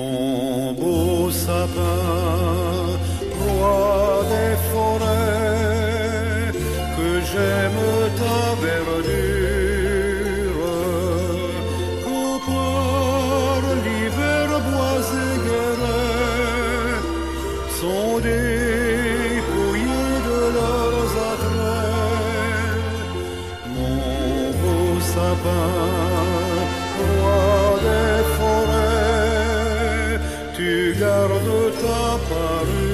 Mon beau sapin, roi des forêts, que j'aime ta verdure, qu'au port l'hiver bois et guéret sont dépouillés de leurs attraits. Mon beau sapin, roi des forêts, tu gardes ta parure.